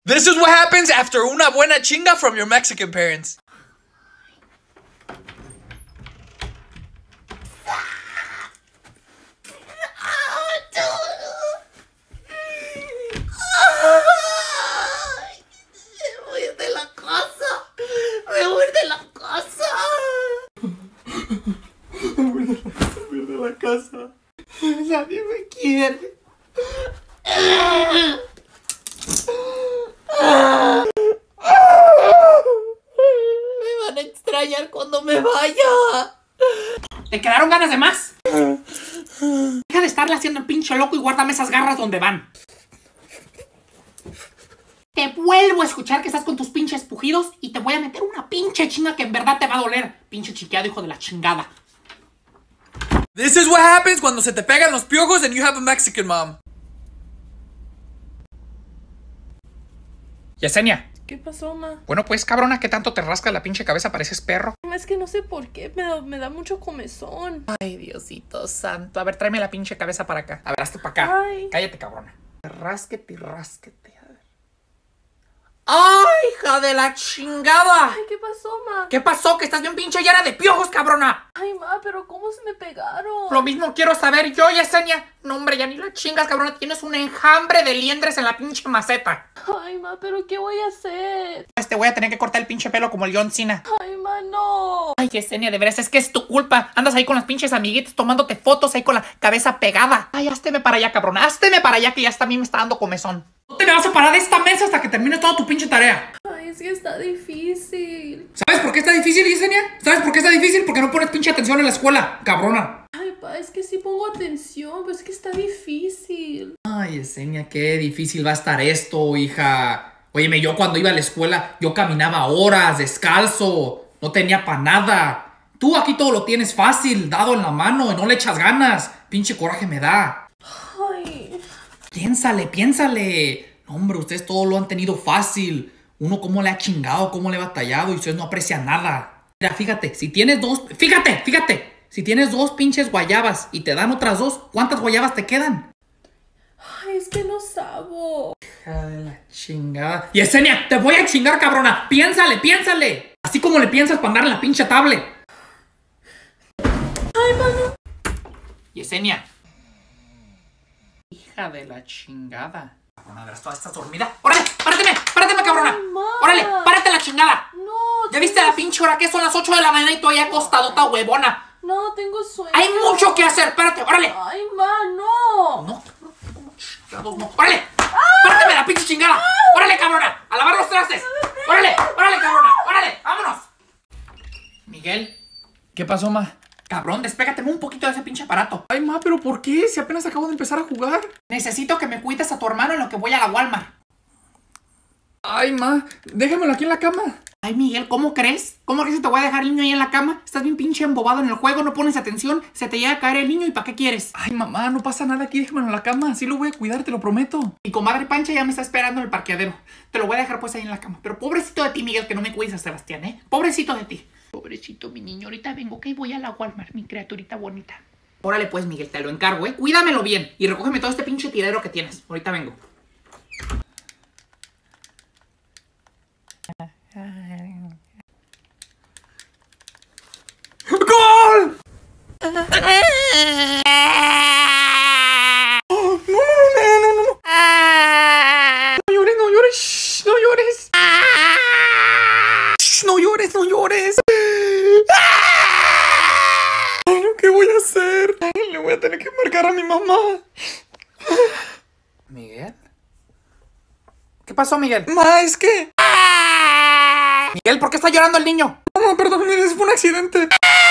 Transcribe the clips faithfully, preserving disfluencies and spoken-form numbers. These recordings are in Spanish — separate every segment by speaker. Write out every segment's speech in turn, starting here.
Speaker 1: This is what happens after una buena chinga from your Mexican parents.
Speaker 2: La casa. Nadie me quiere. Me van a extrañar cuando me vaya. ¿Te quedaron ganas de más? Deja de estarle haciendo el pinche loco y guárdame esas garras donde van. Te vuelvo a escuchar que estás con tus pinches pujidos y te voy a meter una pinche chinga que en verdad te va a doler. Pinche chiqueado, hijo de la chingada.
Speaker 1: This is what happens cuando se te pegan los piojos and you have a Mexican mom.
Speaker 2: Yesenia.
Speaker 3: ¿Qué pasó, ma?
Speaker 2: Bueno, pues, cabrona, ¿qué tanto te rasca la pinche cabeza? Pareces perro.
Speaker 3: Es que no sé por qué, me da, me da mucho comezón.
Speaker 2: Ay, Diosito santo. A ver, tráeme la pinche cabeza para acá. A ver, hazte para acá.
Speaker 3: Ay.
Speaker 2: Cállate, cabrona. Rásquete y rásquete. A ver. ¡Ay, hija de la chingada!
Speaker 3: Ay, ¿qué pasó, ma?
Speaker 2: ¿Qué pasó? Que estás bien pinche llena de piojos, cabrona.
Speaker 3: Ay, ma, pero ¿cómo se me pegaron?
Speaker 2: Lo mismo quiero saber yo, Yesenia. No, hombre, ya ni la chingas, cabrona. Tienes un enjambre de liendres en la pinche maceta.
Speaker 3: Ay, ma, pero ¿qué voy a hacer?
Speaker 2: Pues te voy a tener que cortar el pinche pelo como el John Cena.
Speaker 3: Ay, ma, no.
Speaker 2: Ay, Yesenia, de veras, es que es tu culpa. Andas ahí con las pinches amiguitas tomándote fotos ahí con la cabeza pegada. Ay, házteme para allá, cabrona. Házteme para allá que ya hasta a mí me está dando comezón. No te me vas a parar de esta mesa hasta que termines toda tu pinche tarea.
Speaker 3: Ay, es que está difícil.
Speaker 2: ¿Sabes por qué está difícil, Yesenia? ¿Sabes por qué está difícil? Porque no pones pinche atención en la escuela, cabrona.
Speaker 3: Ay, pa, es que sí pongo atención, pero es que está difícil.
Speaker 2: Ay, Yesenia, qué difícil va a estar esto, hija. Óyeme, yo cuando iba a la escuela, yo caminaba horas, descalzo. No tenía pa' nada. Tú aquí todo lo tienes fácil, dado en la mano, y no le echas ganas. Pinche coraje me da.
Speaker 3: Ay.
Speaker 2: Piénsale, piénsale. No, hombre, ustedes todo lo han tenido fácil. Uno cómo le ha chingado, cómo le ha batallado y ustedes no aprecian nada. Mira, fíjate, si tienes dos... Fíjate, fíjate. Si tienes dos pinches guayabas y te dan otras dos, ¿cuántas guayabas te quedan?
Speaker 3: Ay, es que no sabo.
Speaker 2: Hija de la chingada. Yesenia, te voy a chingar, cabrona. Piénsale, piénsale. Así como le piensas para andar en la pinche tablet.
Speaker 3: Ay, mano.
Speaker 2: Yesenia. Hija de la chingada. Cabrona, verás, toda estás dormida. ¡Órale! ¡Párateme! ¡Párateme, cabrona!
Speaker 3: Mamá.
Speaker 2: ¡Órale! ¡Párate la chingada!
Speaker 3: No.
Speaker 2: ¿Ya viste la pinche hora que son las ocho de la mañana y todavía acostadota, huevona?
Speaker 3: No, tengo sueño.
Speaker 2: Hay mucho que hacer. Espérate, órale.
Speaker 3: Ay, ma, no.
Speaker 2: No, no, ¿cómo chingados no? ¡Órale! ¡Párteme la pinche chingada! ¡Órale, cabrona! ¡A lavar los trastes! ¡Órale! ¡Órale, cabrona! ¡Órale! ¡Vámonos! Miguel. ¿Qué pasó, ma? Cabrón, despégateme un poquito de ese pinche aparato. Ay, ma, ¿pero por qué? Si apenas acabo de empezar a jugar. Necesito que me cuides a tu hermano en lo que voy a la Walmart. Ay, ma, déjamelo aquí en la cama. Ay, Miguel, ¿cómo crees? ¿Cómo crees que te voy a dejar el niño ahí en la cama? Estás bien pinche embobado en el juego, no pones atención, se te llega a caer el niño y ¿para qué quieres? Ay, mamá, no pasa nada aquí, déjamelo en la cama, así lo voy a cuidar, te lo prometo. Mi comadre Pancha ya me está esperando en el parqueadero. Te lo voy a dejar pues ahí en la cama. Pero pobrecito de ti, Miguel, que no me cuides a Sebastián, ¿eh? Pobrecito de ti. Pobrecito, mi niño, ahorita vengo, que voy a la Walmart, mi criaturita bonita. Órale pues, Miguel, te lo encargo, ¿eh? Cuídamelo bien y recógeme todo este pinche tiradero que tienes. Ahorita vengo. ¡Gol! Oh, no, no, no, no, no. No llores, no llores, shh, no llores. Shh, no llores, no llores. Ay, no, ¿qué voy a hacer? Ay, le voy a tener que marcar a mi mamá. ¿Miguel? ¿Qué pasó, Miguel? Ma, es que... Miguel, ¿por qué está llorando el niño? No, perdón, fue un accidente.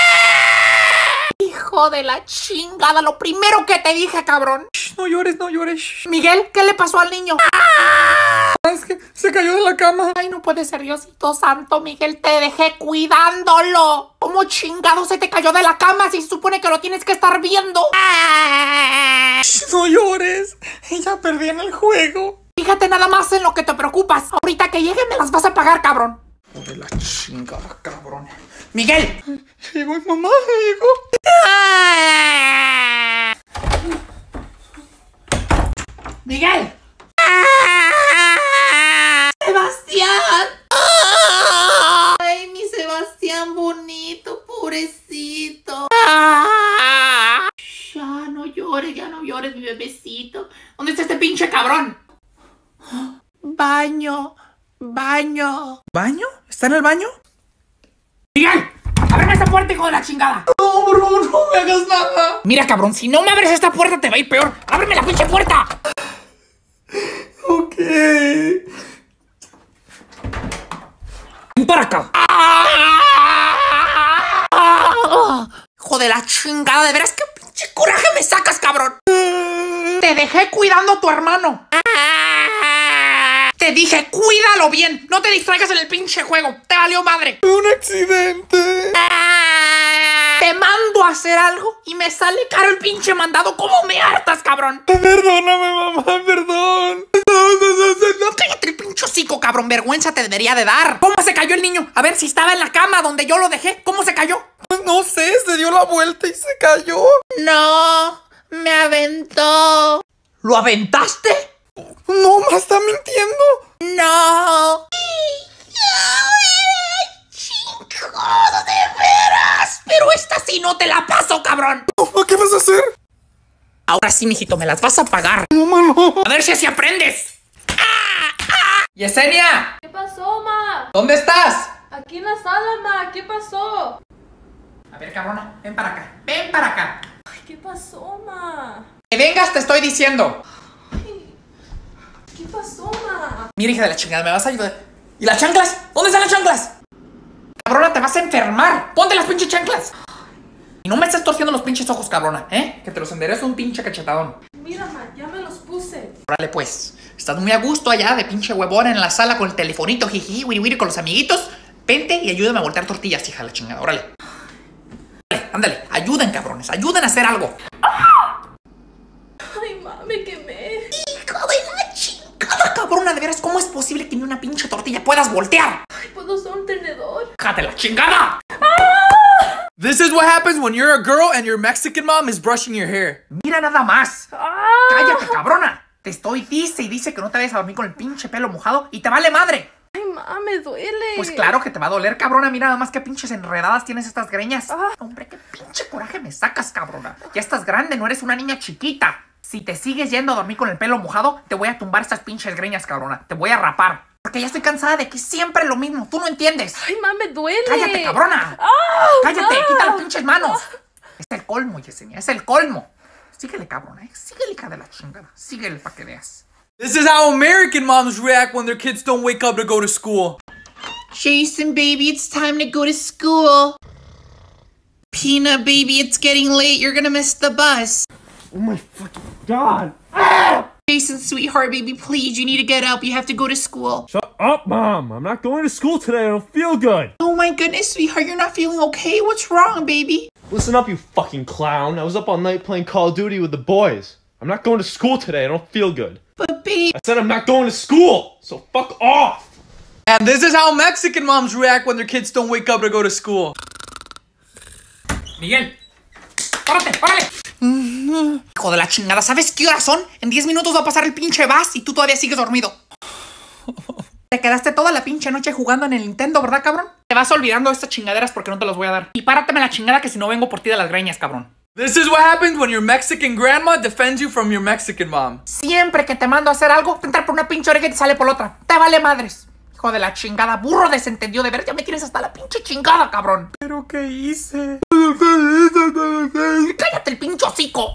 Speaker 2: Hijo de la chingada, lo primero que te dije, cabrón. Shh, no llores, no llores. Shh. Miguel, ¿qué le pasó al niño? Es que se cayó de la cama. Ay, no puede ser, Diosito santo, Miguel, te dejé cuidándolo. ¿Cómo chingado se te cayó de la cama si se supone que lo tienes que estar viendo? Shh, no llores, ya perdí en el juego. Fíjate nada más en lo que te preocupas. Ahorita que llegue me las vas a pagar, cabrón. Joder, la chingada, cabrón. ¡Miguel! Llegó mi mamá, llegó. ¡Miguel! Sebastián! ¡Ay, mi Sebastián bonito, pobrecito! Ya no llores, ya no llores, mi bebecito. ¿Dónde está este pinche cabrón? Baño, baño.
Speaker 1: ¿Baño? ¿Está en el baño?
Speaker 2: ¡Miguel! ¡Ábreme esta puerta, hijo de la chingada!
Speaker 1: No, bro, no me hagas nada.
Speaker 2: Mira, cabrón, si no me abres esta puerta te va a ir peor. ¡Ábreme la pinche puerta!
Speaker 1: Ok.
Speaker 2: ¡Ven para acá! ¡Hijo de la chingada! De veras, qué pinche coraje me sacas, cabrón. Te dejé cuidando a tu hermano. Te dije, cuídalo bien. No te distraigas en el pinche juego. Te valió madre.
Speaker 1: Un accidente.
Speaker 2: Te mando a hacer algo y me sale caro el pinche mandado. ¿Cómo me hartas, cabrón?
Speaker 1: Perdóname, mamá, perdón.
Speaker 2: No, cállate el pinche hocico, cabrón. Vergüenza te debería de dar. ¿Cómo se cayó el niño? A ver, si estaba en la cama donde yo lo dejé. ¿Cómo se cayó?
Speaker 1: No sé, se dio la vuelta y se cayó.
Speaker 2: No, me aventó. ¿Lo aventaste?
Speaker 1: No, me está mintiendo.
Speaker 2: No. Chingado, de veras. Pero esta sí no te la paso, cabrón.
Speaker 1: ¿Qué vas a hacer?
Speaker 2: Ahora sí, mijito, me las vas a pagar.
Speaker 1: No, no.
Speaker 2: A ver si así aprendes. ¡Ah! ¡Ah!
Speaker 1: Yesenia,
Speaker 3: ¿Qué pasó, ma?
Speaker 1: ¿dónde estás?
Speaker 3: Aquí en la sala, ma. ¿Qué pasó?
Speaker 2: A ver, cabrona, ven para acá. Ven para acá.
Speaker 3: Ay, ¿qué pasó, ma?
Speaker 2: Que vengas, te estoy diciendo.
Speaker 3: Ay, ¿qué pasó, ma?
Speaker 2: Mira, hija de la chingada, ¿me vas a ayudar? ¿Y las chanclas? ¿Dónde están las chanclas? Cabrona, te vas a enfermar. Ponte las pinches chanclas. Y no me estés torciendo los pinches ojos, cabrona, ¿eh? Que te los enderezo un pinche cachetadón.
Speaker 3: Mira, ma, ya me los puse.
Speaker 2: Órale, pues. Estás muy a gusto allá de pinche huevón en la sala con el telefonito, jiji, wiri, wiri, con los amiguitos. Vente y ayúdame a voltear tortillas, hija de la chingada. Órale. Órale, ándale. Ayuden, cabrones. Ayuden a hacer algo.
Speaker 3: Ay, ma, me quemé.
Speaker 2: Hijo de la chingada, cabrona. De veras, ¿cómo es posible que ni una pinche tortilla puedas voltear?
Speaker 3: Ay, ¿puedo usar un tenedor?
Speaker 2: ¡Játe la chingada!
Speaker 1: This is what happens when you're a girl and your Mexican mom is brushing your hair.
Speaker 2: Mira nada más.
Speaker 3: ¡Ah!
Speaker 2: ¡Cállate, cabrona! Te estoy dice y dice que no te vayas a dormir con el pinche pelo mojado y te vale madre.
Speaker 3: Ay, ma, me duele.
Speaker 2: Pues claro que te va a doler, cabrona. Mira nada más qué pinches enredadas tienes estas greñas.
Speaker 3: Ah.
Speaker 2: Hombre, qué pinche coraje me sacas, cabrona. Ya estás grande, no eres una niña chiquita. Si te sigues yendo a dormir con el pelo mojado, te voy a tumbar estas pinches greñas, cabrona. Te voy a rapar. Porque ya estoy cansada de que siempre lo mismo. Tú no entiendes.
Speaker 3: Ay, ma, me duele.
Speaker 2: ¡Cállate, cabrona!
Speaker 3: ¡Ah!
Speaker 2: ¡Cállate!
Speaker 3: ma!
Speaker 2: ¡Quita las pinches manos! Es el colmo, Yesenia, es el colmo. Síguele, cabrona, ¿eh? Síguele, hija de la chingada. Síguele para que veas.
Speaker 1: This is how American moms react when their kids don't wake up to go to school.
Speaker 2: Jason, baby, it's time to go to school. Peanut, baby, it's getting late. You're gonna miss the bus.
Speaker 4: Oh my fucking god!
Speaker 2: Jason, sweetheart, baby, please, you need to get up. You have to go to school.
Speaker 4: Shut up, Mom! I'm not going to school today. I don't feel good.
Speaker 2: Oh my goodness, sweetheart, you're not feeling okay? What's wrong, baby?
Speaker 4: Listen up, you fucking clown. I was up all night playing Call of Duty with the boys. I'm not going to school today. I don't feel good.
Speaker 2: But, babe...
Speaker 4: I said I'm not going to school, so fuck off!
Speaker 1: And this is how Mexican moms react when their kids don't wake up to go to school.
Speaker 2: Miguel, párate, párale. Hijo de la chingada, ¿sabes qué horas son? En diez minutos va a pasar el pinche bus y tú todavía sigues dormido. Te quedaste toda la pinche noche jugando en el Nintendo, ¿verdad, cabrón? Te vas olvidando de estas chingaderas porque no te las voy a dar. Y párateme la chingada que si no vengo por ti de las greñas, cabrón.
Speaker 1: This is what happens when your Mexican grandma defends you from your Mexican mom.
Speaker 2: Siempre que te mando a hacer algo, te entra por una pinche oreja y te sale por la otra. Te vale madres. Hijo de la chingada, burro desentendido de ver, ya me tienes hasta la pinche chingada, cabrón.
Speaker 1: ¿Pero qué hice?
Speaker 2: ¡Cállate el pinche hocico!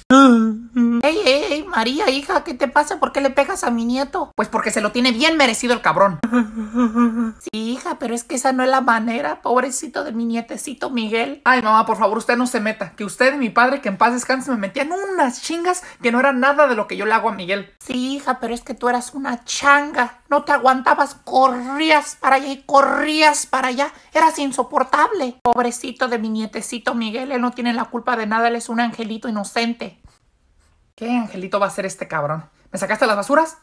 Speaker 2: Ey, ey, ey, María, hija, ¿qué te pasa? ¿Por qué le pegas a mi nieto? Pues porque se lo tiene bien merecido el cabrón. Sí, hija, pero es que esa no es la manera, pobrecito de mi nietecito Miguel. Ay, mamá, por favor, usted no se meta. Que usted y mi padre, que en paz descanse, me metían unas chingas que no eran nada de lo que yo le hago a Miguel. Sí, hija, pero es que tú eras una changa. No te aguantabas, corrías para allá y corrías para allá. Eras insoportable. Pobrecito de mi nietecito Miguel, él no tiene la culpa de nada, él es un angelito inocente. ¿Qué angelito va a ser este cabrón? ¿Me sacaste las basuras?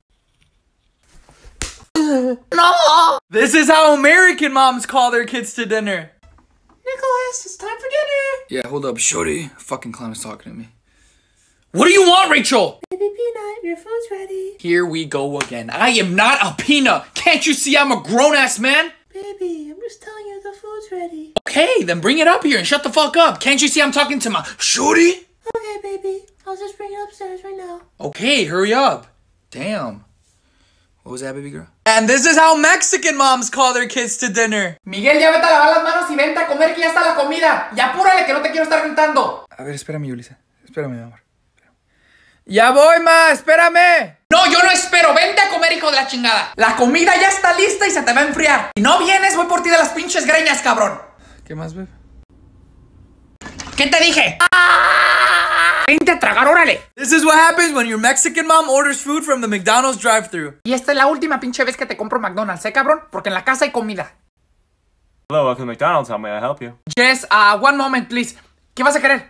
Speaker 2: ¡No!
Speaker 1: This is how American moms call their kids to dinner.
Speaker 2: Nicholas, it's time for dinner.
Speaker 1: Yeah, hold up, shorty. Fucking clown is talking to me. What do you want, Rachel?
Speaker 3: Baby Peanut, your food's ready.
Speaker 1: Here we go again. I am not a peanut. Can't you see I'm a grown-ass man?
Speaker 3: Baby, I'm just telling you the food's ready.
Speaker 1: Okay, then bring it up here and shut the fuck up. Can't you see I'm talking to my shorty?
Speaker 3: Okay, baby. I'll just bring it upstairs right now.
Speaker 1: Okay, hurry up. Damn. What was that, baby girl? And this is how Mexican moms call their kids to dinner.
Speaker 2: Miguel, ya vete a lavar las manos y vente a comer que ya está la comida. Ya apúrale que no te quiero estar gritando.
Speaker 1: A ver, espérame, Yulisa. Espérame, mi amor. Ya voy, ma. Espérame.
Speaker 2: No, yo no espero. Vente a comer, hijo de la chingada. La comida ya está lista y se te va a enfriar. Si no vienes, voy por ti de las pinches greñas, cabrón.
Speaker 1: ¿Qué más, bebé?
Speaker 2: ¿Qué te dije? Vente a tragar, órale.
Speaker 1: This is what happens when your Mexican mom orders food from the McDonald's drive-thru.
Speaker 2: Y esta es la última pinche vez que te compro McDonald's, ¿eh, cabrón? Porque en la casa hay comida.
Speaker 4: Hello, welcome to McDonald's. How may I help you?
Speaker 2: Jess, uh, one moment, please. ¿Qué vas a querer?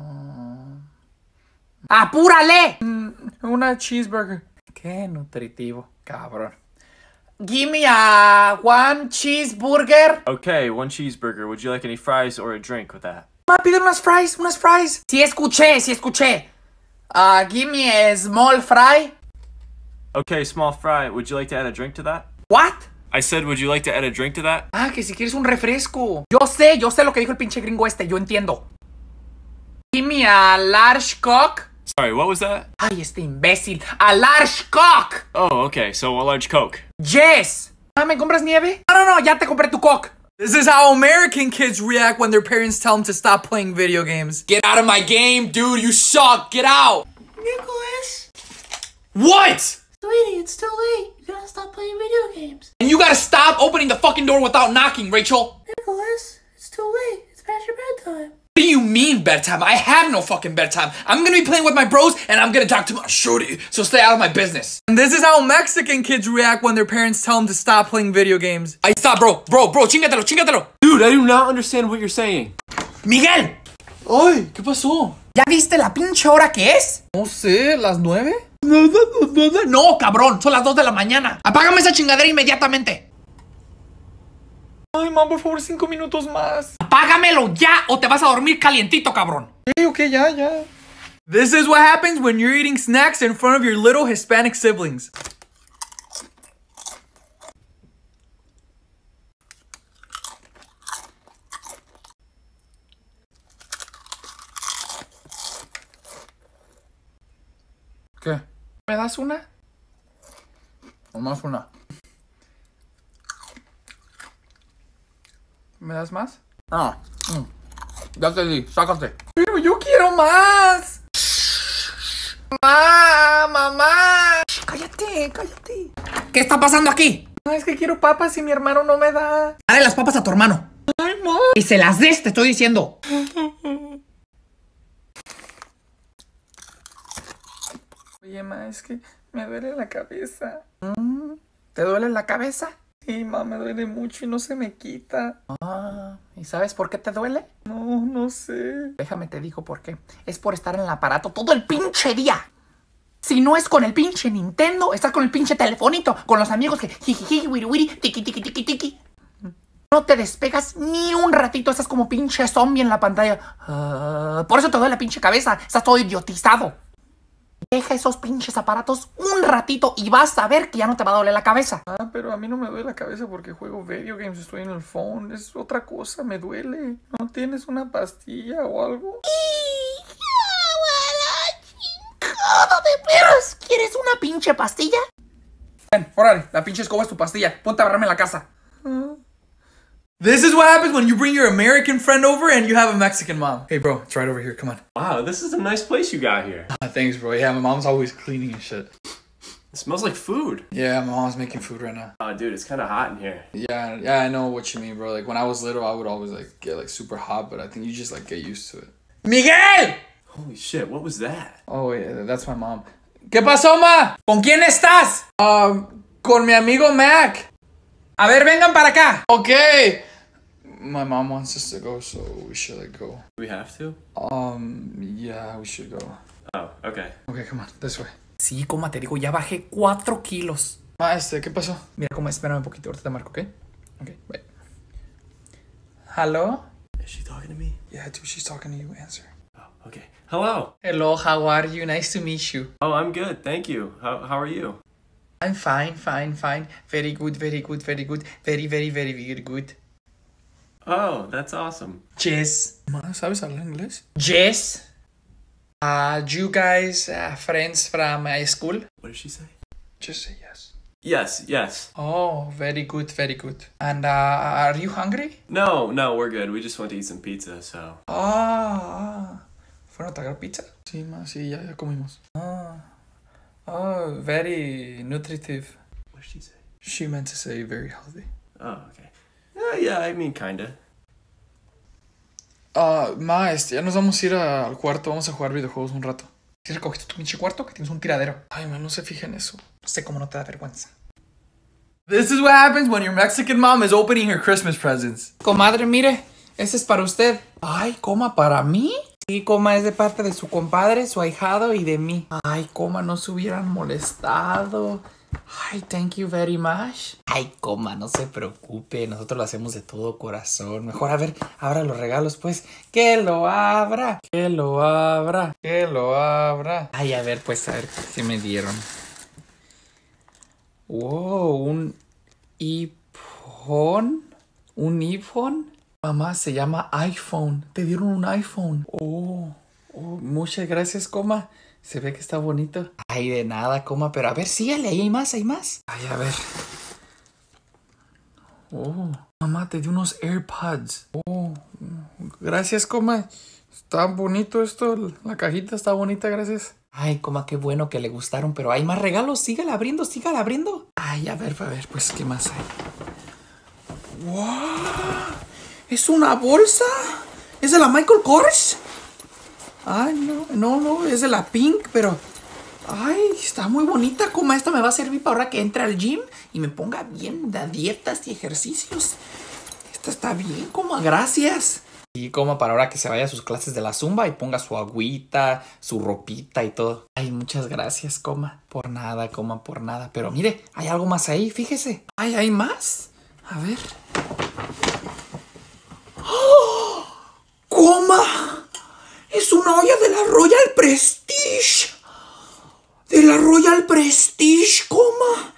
Speaker 2: ¡Apúrale!
Speaker 1: Mm, una cheeseburger. Qué nutritivo, cabrón.
Speaker 2: Give me a one cheeseburger.
Speaker 4: Okay, one cheeseburger. Would you like any fries or a drink with that?
Speaker 2: Ma, pide unas fries, unas fries. Sí escuché, sí escuché. Uh, give me a small fry.
Speaker 4: Okay, small fry. Would you like to add a drink to that?
Speaker 2: What?
Speaker 4: I said, would you like to add a drink to that?
Speaker 2: Ah, que si quieres un refresco. Yo sé, yo sé lo que dijo el pinche gringo este, yo entiendo. Give me a large coke.
Speaker 4: Sorry, what was that?
Speaker 2: Ay, este imbécil. A large coke.
Speaker 4: Oh, okay, so a large Coke.
Speaker 2: Yes. Ah, ¿me compras nieve? No, no, no, ya te compré tu coke.
Speaker 1: This is how American kids react when their parents tell them to stop playing video games. Get out of my game, dude. You suck. Get out.
Speaker 3: Nicholas.
Speaker 1: What?
Speaker 3: Sweetie, it's too late. You gotta stop playing video games.
Speaker 1: And you gotta stop opening the fucking door without knocking, Rachel.
Speaker 3: Nicholas, it's too late. It's past your bedtime.
Speaker 1: What do you mean bedtime? I have no fucking bedtime. I'm gonna be playing with my bros and I'm gonna talk to my shorty, so stay out of my business. And this is how Mexican kids react when their parents tell them to stop playing video games. Ahí está, bro. Bro, bro, chingatelo, chingatelo.
Speaker 4: Dude, I do not understand what you're saying.
Speaker 2: Miguel,
Speaker 1: Ay, ¿qué pasó?
Speaker 2: ¿ya viste la pinche hora que es?
Speaker 1: No sé, ¿las nueve?
Speaker 2: No, cabrón, son las dos de la mañana. Apágame esa chingadera inmediatamente.
Speaker 1: Ay, mamá, por favor, cinco minutos más.
Speaker 2: Apágamelo ya o te vas a dormir calientito, cabrón.
Speaker 1: Okay, okay, ya, ya. This is what happens when you're eating snacks in front of your little Hispanic siblings. ¿Qué?
Speaker 2: ¿Me das una?
Speaker 1: O más una.
Speaker 2: ¿Me das más?
Speaker 1: Ah, mm. Ya te di, sácate.
Speaker 2: Pero yo quiero más. Mamá, mamá. Cállate, cállate. ¿Qué está pasando aquí?
Speaker 1: No, es que quiero papas y mi hermano no me da.
Speaker 2: Dale las papas a tu hermano.
Speaker 1: Ay, ma.
Speaker 2: Y se las des, te estoy diciendo.
Speaker 1: Oye, ma, es que me duele la cabeza.
Speaker 2: ¿Te duele la cabeza?
Speaker 1: Sí, ma, me duele mucho y no se me quita.
Speaker 2: Ah, ¿y sabes por qué te duele?
Speaker 1: No, no sé.
Speaker 2: Déjame te digo por qué. Es por estar en el aparato todo el pinche día. Si no es con el pinche Nintendo, estás con el pinche telefonito, con los amigos que jijiji, wiri wiri, tiki tiki tiki tiki. No te despegas ni un ratito, estás como pinche zombie en la pantalla. Ah, por eso te duele la pinche cabeza, estás todo idiotizado. Deja esos pinches aparatos un ratito y vas a ver que ya no te va a doler la cabeza.
Speaker 1: Ah, pero a mí no me duele la cabeza porque juego video games, estoy en el phone. Es otra cosa, me duele. ¿No tienes una pastilla o algo?
Speaker 2: ¡Chingada de perros! ¿Quieres una pinche pastilla? Ven, órale, la pinche escoba es tu pastilla. Ponte a barrarme la casa.
Speaker 1: Uh. This is what happens when you bring your American friend over and you have a Mexican mom. Hey, bro, it's right over here. Come on.
Speaker 4: Wow, this is a nice place you got here.
Speaker 1: Ah, thanks, bro. Yeah, my mom's always cleaning and shit.
Speaker 4: It smells like food.
Speaker 1: Yeah, my mom's making food right now.
Speaker 4: Oh, dude, it's kind of hot in here.
Speaker 1: Yeah, yeah, I know what you mean, bro. Like, when I was little, I would always, like, get, like, super hot, but I think you just, like, get used to it.
Speaker 2: ¡Miguel!
Speaker 4: Holy shit, what was that?
Speaker 1: Oh, yeah, that's my mom.
Speaker 2: ¿Qué pasó, ma? ¿Con quién estás?
Speaker 1: Um, con mi amigo Mac.
Speaker 2: A ver, vengan para acá.
Speaker 1: Okay. My mom wants us to go, so we should, like, go.
Speaker 4: Do we have to?
Speaker 1: Um, yeah, we should go.
Speaker 4: Oh, okay.
Speaker 1: Okay, come on, this way.
Speaker 2: Sí, como te digo, ya bajé cuatro kilos.
Speaker 1: Ma, este, ¿qué pasó?
Speaker 2: Mira cómo, espérame un poquito, ahorita te marco, ¿ok? Ok, wait. ¿Hello?
Speaker 4: Is she talking to me?
Speaker 1: Yeah, dude, she's talking to you. Answer.
Speaker 4: Oh, okay.
Speaker 5: Hello.
Speaker 1: Hello, how are you? Nice to meet you.
Speaker 5: Oh, I'm good. Thank you. How, how are you?
Speaker 1: I'm fine, fine, fine. Very good, very good, very good. Very, very, very, very good.
Speaker 5: Oh, that's awesome.
Speaker 1: Jess. ¿Sabes hablar inglés? Jess. Uh, you guys uh, friends from my school?
Speaker 5: What did she say?
Speaker 1: Just say yes.
Speaker 5: Yes, yes.
Speaker 1: Oh, very good, very good. And uh, are you hungry?
Speaker 5: No, no, we're good. We just went to eat some pizza, so.
Speaker 1: Ah, ¿fueron a tragar pizza? Sí, ma, sí, ya, ya comimos. Ah, oh, very nutritive.
Speaker 5: What did she say?
Speaker 1: She meant to say very healthy.
Speaker 5: Oh, okay. Uh, yeah, I mean, kinda.
Speaker 1: Ah, ma, este, ya nos vamos a ir a- al cuarto, vamos a jugar videojuegos un rato. ¿Sí recogiste tu pinche cuarto? Que tienes un tiradero. Ay, ma, no se fija en eso. No sé cómo no te da vergüenza. This is what happens when your Mexican mom is opening her Christmas presents. Comadre, mire, ese es para usted. Ay, coma, ¿para mí? Sí, coma, es de parte de su compadre, su ahijado y de mí. Ay, coma, no se hubieran molestado. Ay, thank you very much. Ay, coma, no se preocupe, nosotros lo hacemos de todo corazón. Mejor, a ver, abra los regalos, pues. Que lo abra, que lo abra, que lo abra. Ay, a ver, pues, a ver, ¿qué me dieron? Wow, un iPhone. ¿Un iPhone? Mamá, se llama iPhone. Te dieron un iPhone. Oh, oh, muchas gracias, coma. Se ve que está bonito. Ay, de nada, coma. Pero a ver, sígale, ahí hay más, hay más. Ay, a ver. Oh, mamá, te di unos AirPods. Oh, gracias, coma. Está bonito esto. La cajita está bonita, gracias. Ay, coma, qué bueno que le gustaron. Pero hay más regalos. Sígala abriendo, sígala abriendo. Ay, a ver, a ver, pues, ¿qué más hay? ¡Wow! ¿Es una bolsa? ¿Es de la Michael Kors? Ay, no, no, no, es de la Pink, pero... Ay, está muy bonita, coma. Esta me va a servir para ahora que entre al gym y me ponga bien de dietas y ejercicios. Esta está bien, coma, gracias. Y coma para ahora que se vaya a sus clases de la zumba y ponga su agüita, su ropita y todo. Ay, muchas gracias, coma. Por nada, coma, por nada. Pero mire, hay algo más ahí, fíjese. Ay, ¿hay más? A ver. ¡Oh! ¡Coma! Es una olla de la Royal Prestige. De la Royal Prestige, coma.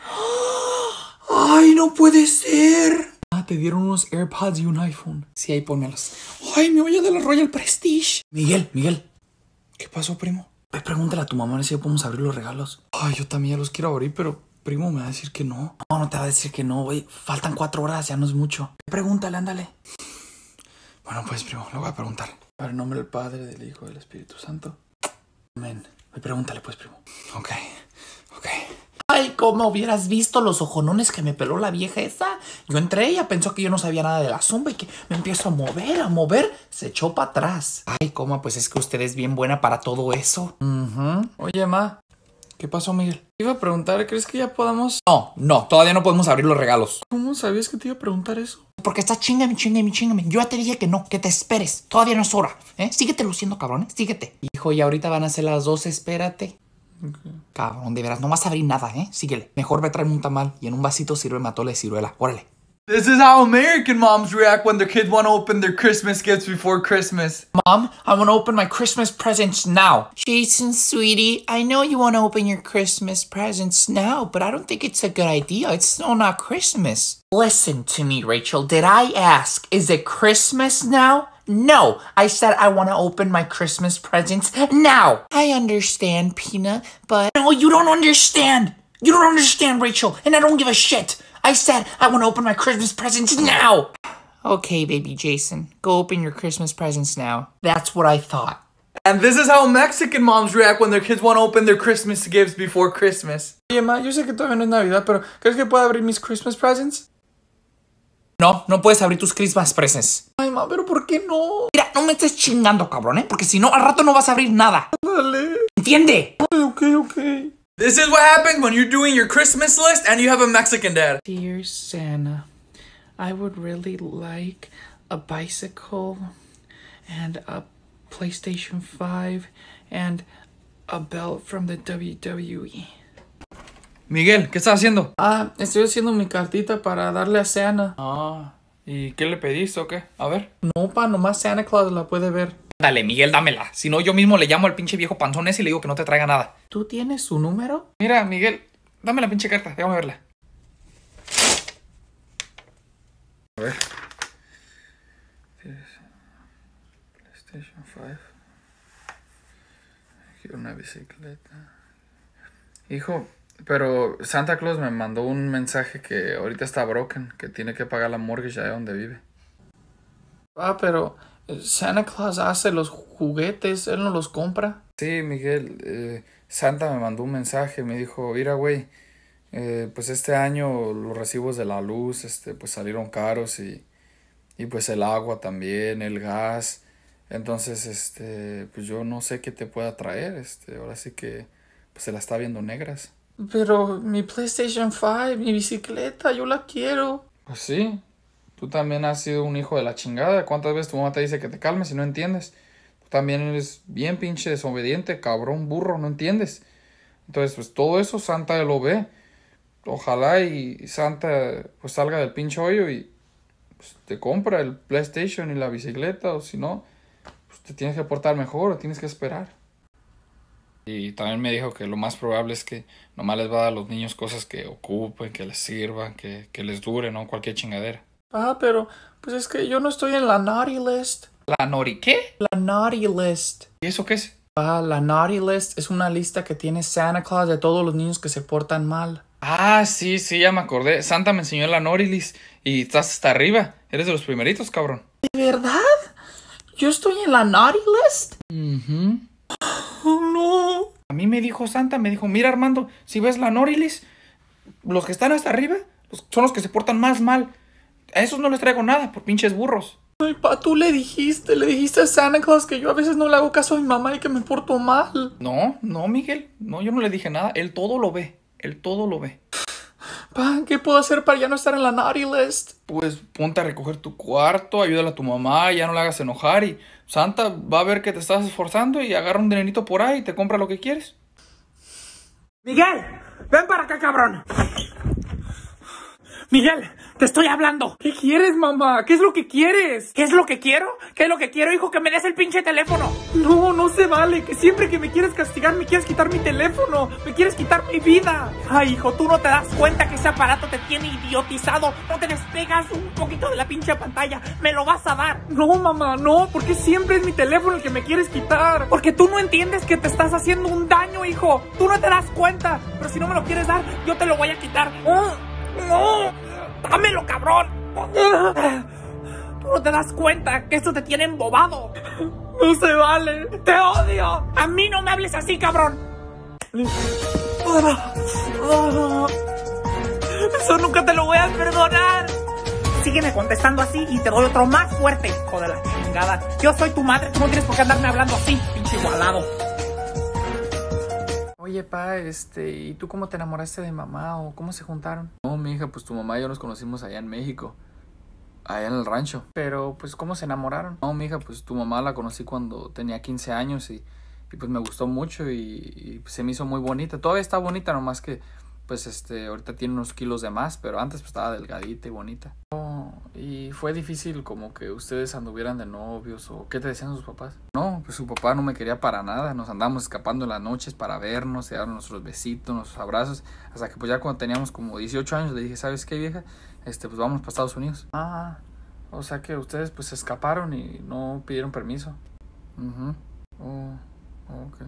Speaker 1: Ay, no puede ser. Ah, te dieron unos AirPods y un iPhone. Sí, ahí pónmelos. Ay, mi olla de la Royal Prestige. Miguel, Miguel. ¿Qué pasó, primo? Ve, pregúntale a tu mamá si ya podemos abrir los regalos. Ay, yo también ya los quiero abrir, pero primo me va a decir que no. No, no te va a decir que no, güey. Faltan cuatro horas, ya no es mucho. Pregúntale, ándale. Bueno, pues, primo, lo voy a preguntar. Para el nombre del Padre, del Hijo y del Espíritu Santo. Amén. Pregúntale, pues, primo. Ok, ok. Ay, ¿cómo hubieras visto los ojonones que me peló la vieja esa? Yo entré, ella pensó que yo no sabía nada de la zumba y que me empiezo a mover, a mover. Se echó para atrás. Ay, coma, pues es que usted es bien buena para todo eso. Uh-huh. Oye, ma, ¿qué pasó, Miguel? Te iba a preguntar, ¿crees que ya podamos...? No, no, todavía no podemos abrir los regalos. ¿Cómo sabías que te iba a preguntar eso? Porque estás chingame, chingame, chingame. Yo ya te dije que no, que te esperes. Todavía no es hora, ¿eh? Síguete luciendo, cabrón, ¿eh? Síguete. Hijo, y ahorita van a ser las doce, espérate. Okay. Cabrón, de veras, no vas a abrir nada, ¿eh? Síguele. Mejor ve a traerme un tamal y en un vasito sirve atole de ciruela. Órale. This is how American moms react when their kids want to open their Christmas gifts before Christmas. Mom, I want to open my Christmas presents now. Jason, sweetie, I know you want to open your Christmas presents now, but I don't think it's a good idea. It's still not Christmas. Listen to me, Rachel. Did I ask, is it Christmas now? No, I said I want to open my Christmas presents now. I understand, Peanut, but... No, you don't understand. You don't understand, Rachel, and I don't give a shit. I said I want to open my Christmas presents now. Okay, baby Jason, go open your Christmas presents now. That's what I thought. And this is how Mexican moms react when their kids want to open their Christmas gifts before Christmas. Oye, ma, yo sé que todavía no es Navidad, pero ¿crees que puedo abrir mis Christmas presents? No, no puedes abrir tus Christmas presents. Ay, ma, pero ¿por qué no? Mira, no me estés chingando, cabrón, ¿eh? Porque si no, al rato no vas a abrir nada. Dale. ¿Entiende? Ay, ok, ok. This is what happens when you're doing your Christmas list and you have a Mexican dad. Dear Santa, I would really like a bicycle and a PlayStation five and a belt from the W W E. Miguel, ¿qué estás haciendo? Ah, estoy haciendo mi cartita para darle a Santa. Ah, ¿y qué le pediste o qué? A ver. No, pa, nomás Santa Claus la puede ver. Dale, Miguel, dámela. Si no, yo mismo le llamo al pinche viejo panzón ese y le digo que no te traiga nada.
Speaker 2: ¿Tú tienes su número?
Speaker 1: Mira, Miguel, dame la pinche carta. Déjame verla. A ver. PlayStation cinco. Quiero una bicicleta. Hijo, pero Santa Claus me mandó un mensaje que ahorita está broken, que tiene que pagar la mortgage allá donde vive.
Speaker 2: Ah, pero Santa Claus hace los juguetes, él no los compra.
Speaker 1: Sí, Miguel, eh, Santa me mandó un mensaje, me dijo, mira, güey, eh, pues este año los recibos de la luz, este, pues salieron caros y, y pues el agua también, el gas. Entonces, este, pues yo no sé qué te pueda traer, este, ahora sí que pues se la está viendo negras.
Speaker 2: Pero mi PlayStation cinco, mi bicicleta, yo la quiero.
Speaker 1: Pues sí, tú también has sido un hijo de la chingada. ¿Cuántas veces tu mamá te dice que te calmes y no entiendes? Tú también eres bien pinche desobediente, cabrón, burro, no entiendes. Entonces, pues todo eso Santa lo ve. Ojalá y Santa pues salga del pinche hoyo y pues, te compra el PlayStation y la bicicleta, o si no, pues te tienes que portar mejor o tienes que esperar. Y también me dijo que lo más probable es que nomás les va a dar a los niños cosas que ocupen, que les sirvan, que, que les dure, ¿no? Cualquier chingadera.
Speaker 2: Ah, pero pues es que yo no estoy en la naughty list.
Speaker 1: ¿La Nori qué?
Speaker 2: La naughty list.
Speaker 1: ¿Y eso qué es?
Speaker 2: Ah, la naughty list es una lista que tiene Santa Claus de todos los niños que se portan mal.
Speaker 1: Ah, sí, sí, ya me acordé. Santa me enseñó la Norilis y estás hasta arriba. Eres de los primeritos, cabrón.
Speaker 2: ¿De verdad? ¿Yo estoy en la naughty list?
Speaker 1: Mhm.
Speaker 2: Oh, no.
Speaker 1: A mí me dijo Santa, me dijo, mira Armando, si ves la Norilis, los que están hasta arriba los, son los que se portan más mal. A esos no les traigo nada, por pinches burros.
Speaker 2: Ay, pa, tú le dijiste, le dijiste a Santa Claus que yo a veces no le hago caso a mi mamá y que me porto mal.
Speaker 1: No, no, Miguel, no, yo no le dije nada. Él todo lo ve, él todo lo ve.
Speaker 2: Pa, ¿qué puedo hacer para ya no estar en la naughty list?
Speaker 1: Pues ponte a recoger tu cuarto, ayúdale a tu mamá, ya no la hagas enojar y Santa va a ver que te estás esforzando y agarra un dinerito por ahí y te compra lo que quieres.
Speaker 2: Miguel, ven para acá, cabrón. Miguel, te estoy hablando.
Speaker 1: ¿Qué quieres, mamá? ¿Qué es lo que quieres?
Speaker 2: ¿Qué es lo que quiero? ¿Qué es lo que quiero, hijo? Que me des el pinche teléfono.
Speaker 1: No, no se vale. Que siempre que me quieres castigar, me quieres quitar mi teléfono. Me quieres quitar mi vida.
Speaker 2: Ay, hijo, tú no te das cuenta que ese aparato te tiene idiotizado. No te despegas un poquito de la pinche pantalla. Me lo vas a dar.
Speaker 1: No, mamá, no. Porque siempre es mi teléfono el que me quieres quitar.
Speaker 2: Porque tú no entiendes que te estás haciendo un daño, hijo. Tú no te das cuenta. Pero si no me lo quieres dar, yo te lo voy a quitar. ¡No! ¡No! ¡Dámelo, cabrón! Tú no te das cuenta que esto te tiene embobado.
Speaker 1: No se vale.
Speaker 2: ¡Te odio! A mí no me hables así, cabrón. Eso nunca te lo voy a perdonar. Sígueme contestando así y te doy otro más fuerte, hijo de la chingada. Yo soy tu madre, tú no tienes por qué andarme hablando así, pinche igualado.
Speaker 1: Oye, pa, este, ¿y tú cómo te enamoraste de mamá o cómo se juntaron? No, mi hija, pues tu mamá y yo nos conocimos allá en México, allá en el rancho. Pero, pues, ¿cómo se enamoraron? No, mi hija, pues tu mamá la conocí cuando tenía quince años y, y pues me gustó mucho y, y pues, se me hizo muy bonita. Todavía está bonita, nomás que, pues, este, ahorita tiene unos kilos de más, pero antes pues estaba delgadita y bonita. Oh, y fue difícil como que ustedes anduvieran de novios o ¿qué te decían sus papás? No, pues su papá no me quería para nada, nos andábamos escapando en las noches para vernos, se daban nuestros besitos, nuestros abrazos, hasta que pues ya cuando teníamos como dieciocho años le dije, ¿sabes qué, vieja? Este, pues vamos para Estados Unidos. Ah, o sea que ustedes pues se escaparon y no pidieron permiso. Mhm. Oh, ok.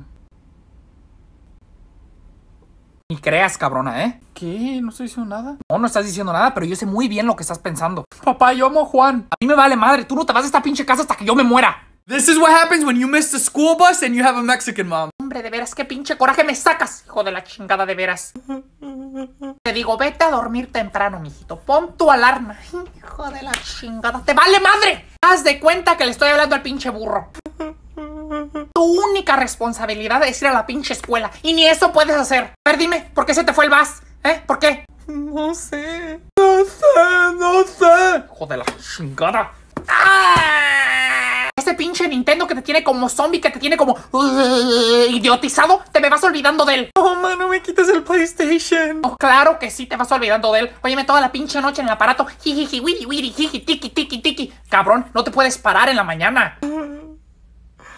Speaker 2: Ni creas, cabrona, ¿eh?
Speaker 1: ¿Qué? No estoy diciendo nada.
Speaker 2: No, no estás diciendo nada, pero yo sé muy bien lo que estás pensando.
Speaker 1: Papá, yo amo a Juan.
Speaker 2: A mí me vale madre, tú no te vas de esta pinche casa hasta que yo me muera.
Speaker 1: This is what happens when you miss the school bus and you have a Mexican mom.
Speaker 2: Hombre, de veras, qué pinche coraje me sacas, hijo de la chingada, de veras. Te digo, vete a dormir temprano, mijito. Pon tu alarma. Hijo de la chingada, ¡te vale madre! Haz de cuenta que le estoy hablando al pinche burro. Tu única responsabilidad es ir a la pinche escuela. Y ni eso puedes hacer. A ver, dime, ¿por qué se te fue el bus? ¿Eh? ¿Por qué?
Speaker 1: No sé. No sé, no sé.
Speaker 2: Hijo de la chingada. ¡Ah! Ese pinche Nintendo que te tiene como zombie, que te tiene como uh, idiotizado, te me vas olvidando de él.
Speaker 1: Oh, man, no me quites el PlayStation.
Speaker 2: Oh, claro que sí, te vas olvidando de él. Óyeme toda la pinche noche en el aparato. Jijiji, wiri, wiri, jiji, tiki, tiki, tiki. Cabrón, no te puedes parar en la mañana.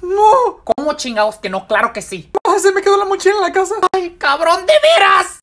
Speaker 1: No.
Speaker 2: ¿Cómo chingados que no? Claro que sí.
Speaker 1: No, se me quedó la mochila en la casa.
Speaker 2: ¡Ay, cabrón, de veras!